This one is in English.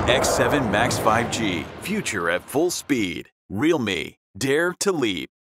X7 Max 5G, future at full speed. Realme, dare to leap.